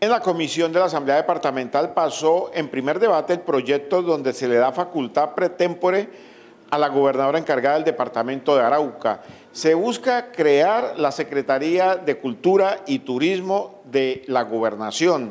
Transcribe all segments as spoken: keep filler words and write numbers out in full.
En la comisión de la Asamblea Departamental pasó en primer debate el proyecto donde se le da facultad pretémpore a la gobernadora encargada del departamento de Arauca. Se busca crear la Secretaría de Cultura y Turismo de la Gobernación.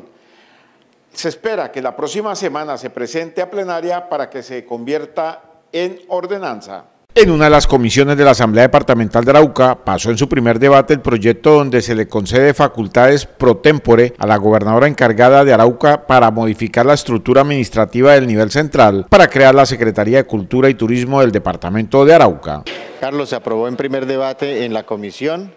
Se espera que la próxima semana se presente a plenaria para que se convierta en ordenanza. En una de las comisiones de la Asamblea Departamental de Arauca pasó en su primer debate el proyecto donde se le concede facultades pro tempore a la gobernadora encargada de Arauca para modificar la estructura administrativa del nivel central para crear la Secretaría de Cultura y Turismo del departamento de Arauca. Carlos, se aprobó en primer debate en la comisión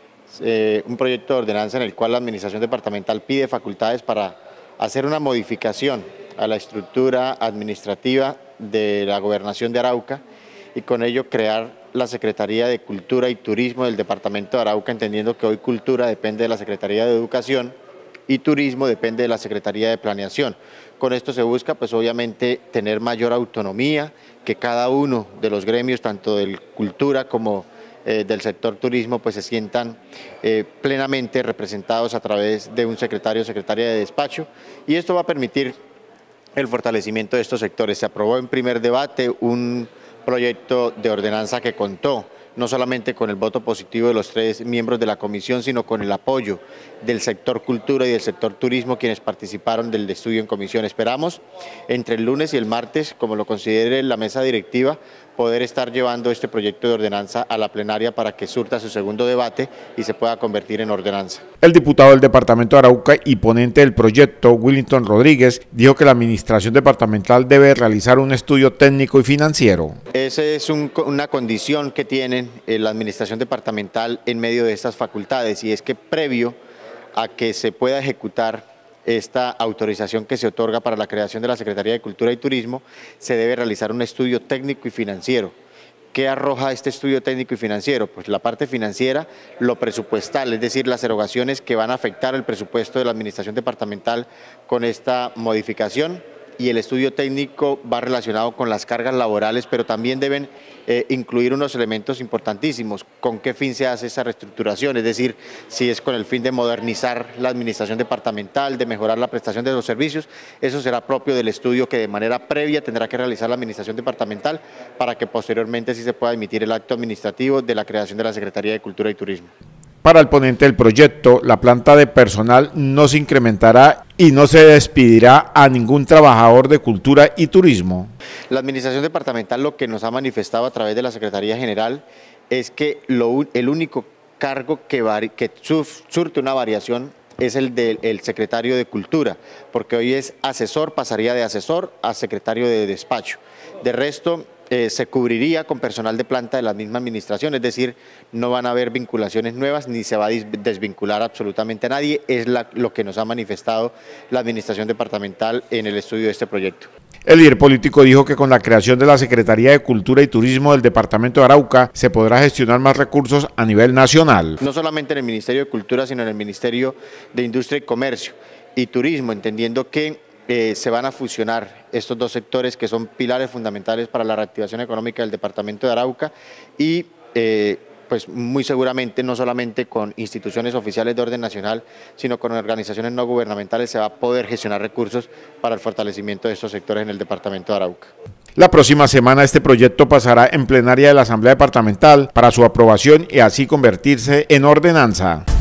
eh, un proyecto de ordenanza en el cual la administración departamental pide facultades para hacer una modificación a la estructura administrativa de la gobernación de Arauca y con ello crear la Secretaría de Cultura y Turismo del departamento de Arauca, entendiendo que hoy cultura depende de la Secretaría de Educación y turismo depende de la Secretaría de Planeación. Con esto se busca pues obviamente tener mayor autonomía, que cada uno de los gremios, tanto del cultura como eh, del sector turismo, pues se sientan eh, plenamente representados a través de un secretario o secretaria de despacho, y esto va a permitir el fortalecimiento de estos sectores. Se aprobó en primer debate un proyecto de ordenanza que contó no solamente con el voto positivo de los tres miembros de la comisión, sino con el apoyo del sector cultura y del sector turismo, quienes participaron del estudio en comisión. Esperamos entre el lunes y el martes, como lo considere la mesa directiva, poder estar llevando este proyecto de ordenanza a la plenaria para que surta su segundo debate y se pueda convertir en ordenanza. El diputado del departamento de Arauca y ponente del proyecto, Willington Rodríguez, dijo que la administración departamental debe realizar un estudio técnico y financiero. Esa es un, una condición que tiene la administración departamental en medio de estas facultades, y es que previo a que se pueda ejecutar esta autorización que se otorga para la creación de la Secretaría de Cultura y Turismo, se debe realizar un estudio técnico y financiero. ¿Qué arroja este estudio técnico y financiero? Pues la parte financiera, lo presupuestal, es decir, las erogaciones que van a afectar el presupuesto de la administración departamental con esta modificación, y el estudio técnico va relacionado con las cargas laborales, pero también deben eh, incluir unos elementos importantísimos. ¿Con qué fin se hace esa reestructuración? Es decir, si es con el fin de modernizar la administración departamental, de mejorar la prestación de los servicios, eso será propio del estudio que de manera previa tendrá que realizar la administración departamental para que posteriormente sí se pueda emitir el acto administrativo de la creación de la Secretaría de Cultura y Turismo. Para el ponente del proyecto, la planta de personal no se incrementará y no se despedirá a ningún trabajador de cultura y turismo. La administración departamental lo que nos ha manifestado a través de la Secretaría General es que lo, el único cargo que, vari, que surte una variación es el del el secretario de Cultura, porque hoy es asesor, pasaría de asesor a secretario de despacho. De resto, Eh, se cubriría con personal de planta de la misma administración, es decir, no van a haber vinculaciones nuevas ni se va a desvincular absolutamente a nadie, es la, lo que nos ha manifestado la administración departamental en el estudio de este proyecto. El líder político dijo que con la creación de la Secretaría de Cultura y Turismo del departamento de Arauca se podrá gestionar más recursos a nivel nacional. No solamente en el Ministerio de Cultura, sino en el Ministerio de Industria y Comercio y Turismo, entendiendo que Eh, se van a fusionar estos dos sectores que son pilares fundamentales para la reactivación económica del departamento de Arauca, y eh, pues muy seguramente no solamente con instituciones oficiales de orden nacional, sino con organizaciones no gubernamentales se va a poder gestionar recursos para el fortalecimiento de estos sectores en el departamento de Arauca. La próxima semana este proyecto pasará en plenaria de la Asamblea Departamental para su aprobación y así convertirse en ordenanza.